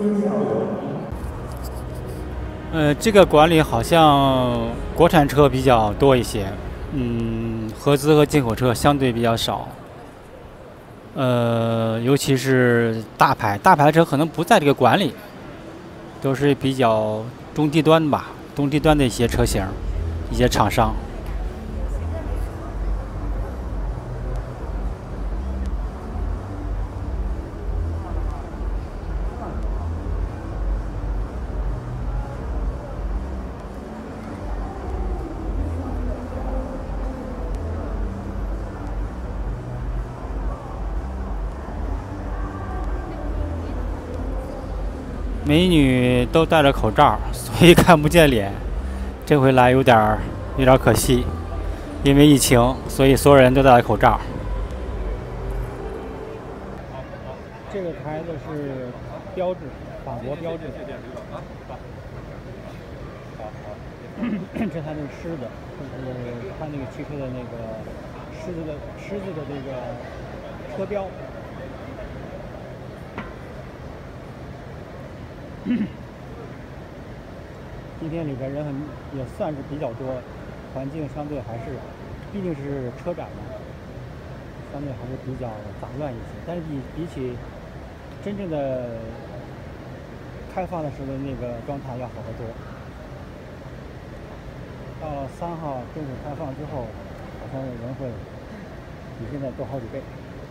这个馆里好像国产车比较多一些，合资和进口车相对比较少。尤其是大牌车可能不在这个馆里，都是比较中低端吧，中低端的一些车型，一些厂商。美女都戴着口罩，所以看不见脸。这回来有点可惜，因为疫情，所以所有人都戴着口罩。这个牌子是标志，法国标志。这它那个狮子，就是它那个汽车的那个狮子的这个车标。今天里边人也算是比较多，环境相对还是，毕竟是车展嘛，相对还是比较杂乱一些。但是比起真正的开放的时候的那个状态要好得多。到了3号正式开放之后，好像人会比现在多好几倍。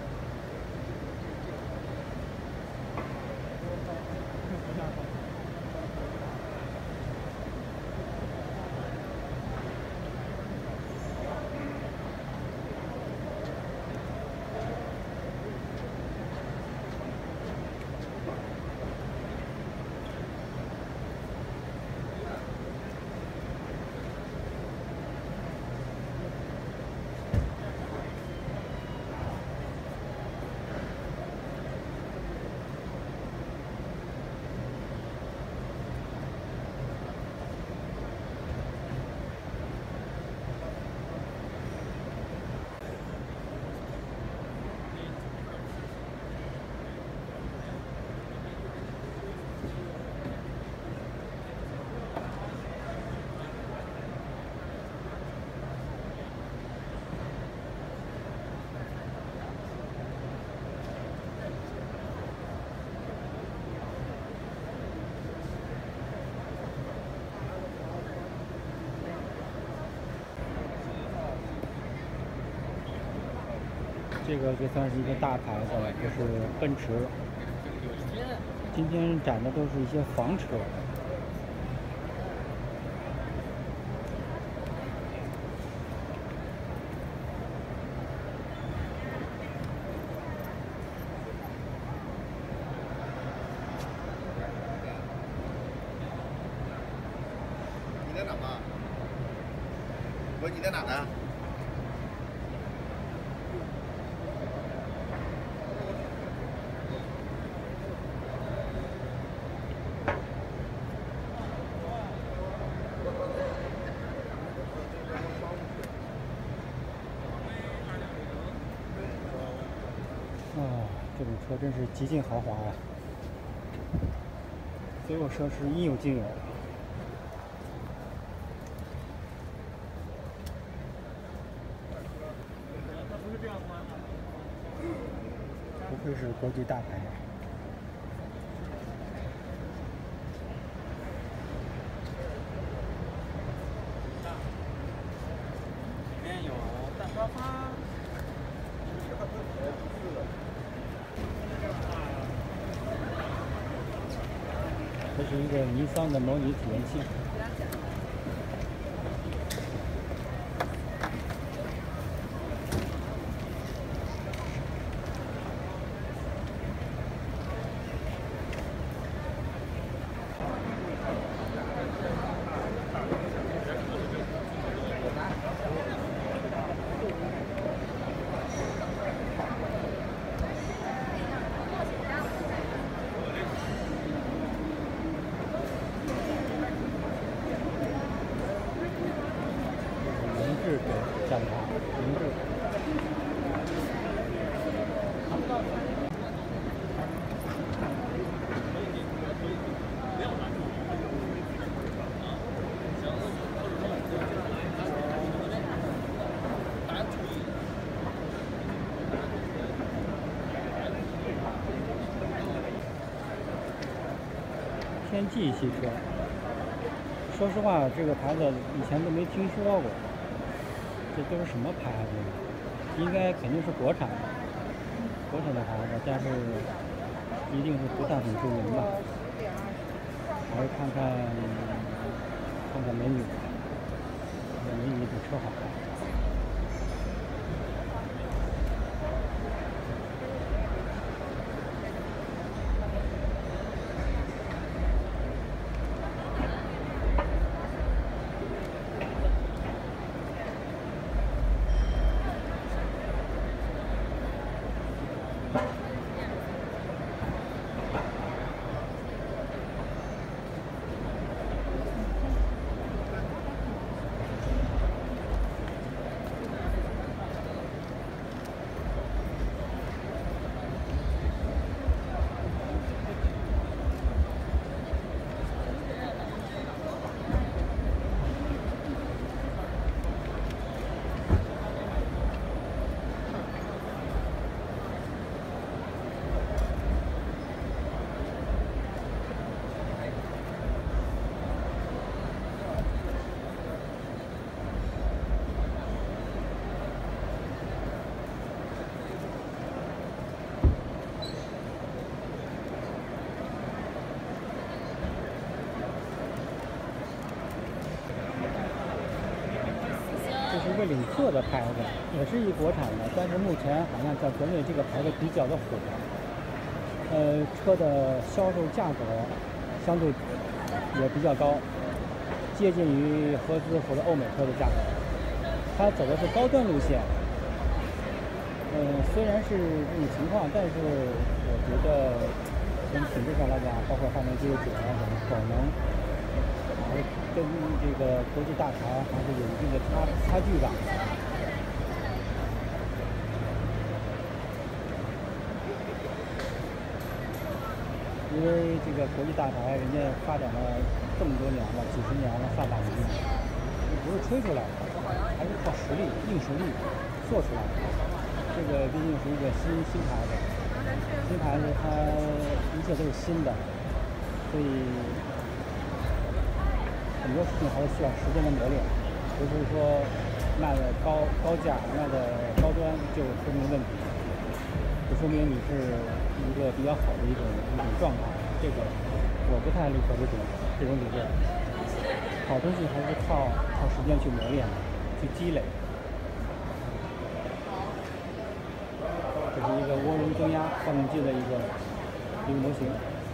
这个就算是一个大牌子了，就是奔驰。今天展的都是一些房车。 你在哪吗？我说你在哪呢？ 这种车真是极尽豪华呀，所有设施应有尽有。不愧是国际大牌。 里面有蛋沙发。 这是一个尼桑的模拟体验器。站台停滞。 天际汽车。说实话，这个牌子以前都没听说过，这都是什么牌子？应该肯定是国产的，国产的牌子，但是一定是不算很著名吧。还是看看美女，美女比车好看。这是一个领克的牌子，也是一国产的，但是目前好像在国内这个牌子比较的火。车的销售价格相对也比较高，接近于合资或者欧美车的价格。它走的是高端路线。虽然是这种情况，但是我觉得从品质上来讲，包括发动机的质量什么，可能跟这个国际大牌还是有一定的差距吧。因为这个国际大牌，人家发展了这么多年了，几十年了，上百年了，不是吹出来的，还是靠实力、硬实力做出来的。这个毕竟是一个新牌子，新牌子它一切都是新的，所以很多事情还是需要时间的磨练，不是说卖的高价、卖的高端就说明问题，就说明你是一个比较好的一种状态。这个我不太认可这种理论。好东西还是靠时间去磨练的，去积累。这是一个涡轮增压发动机的一个模型。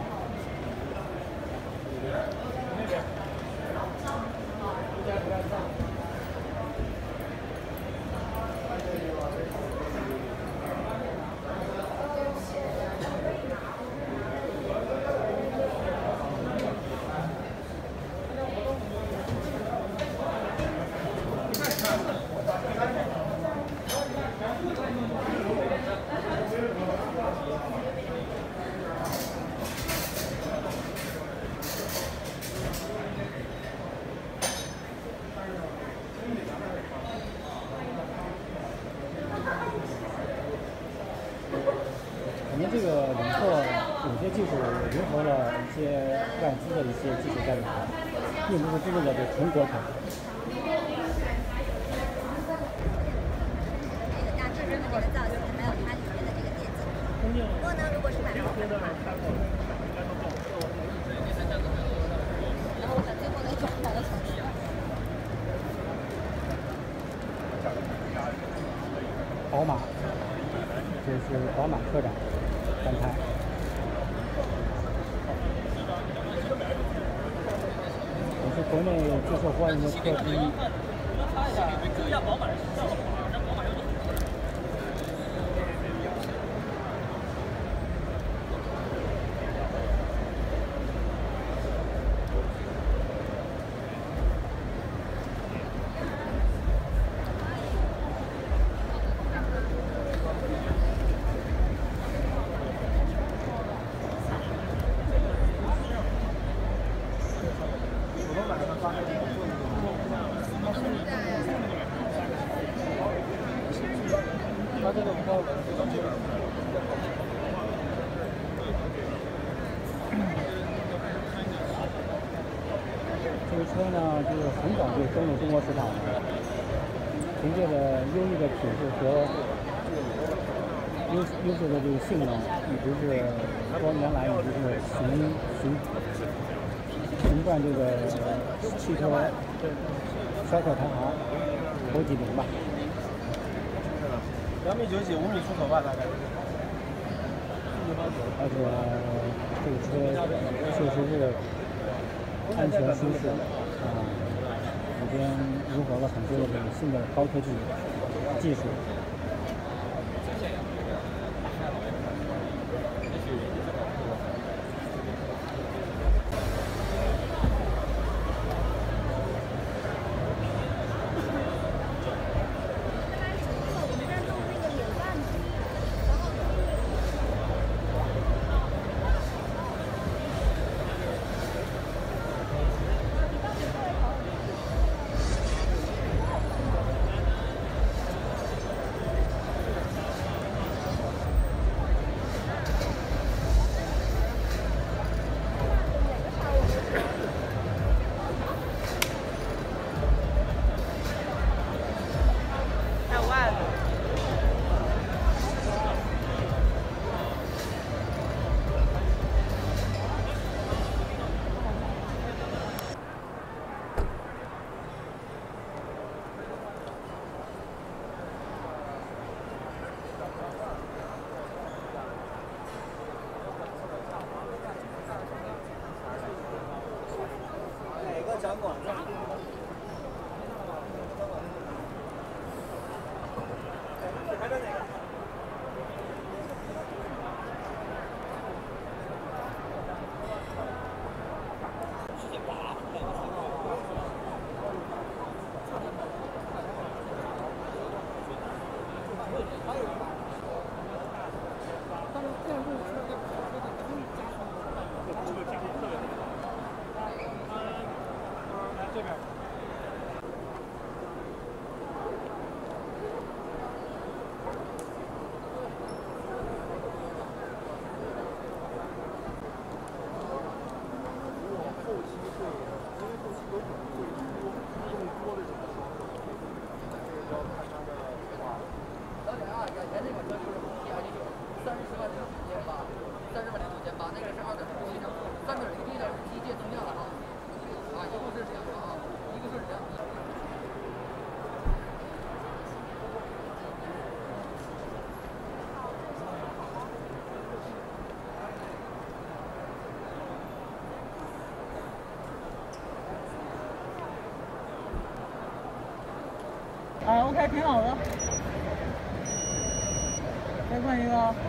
我们这个领克有些技术融合了一些外资的一些技术在里面，并不是真正的纯国产。 大致上的这个造型，还有它里面的这个电子。不过呢，如果是买后的话，然后我把最后的转到了城市。 宝马，这是宝马车展单台。也是国内最受欢迎的车之一。它这个比较就是很早就登陆中国市场了，凭借着优异的品质和优秀的这个性能，一直是多年来一直是行冠这个汽车销售排行头几名吧。 2米9几，5米出头吧，大概。 而且这个车确实是安全舒适里边融合了很多的这个新的高科技技术。 展馆这儿。还在哪个？这边。 哎 ，OK， 挺好的。再换一个。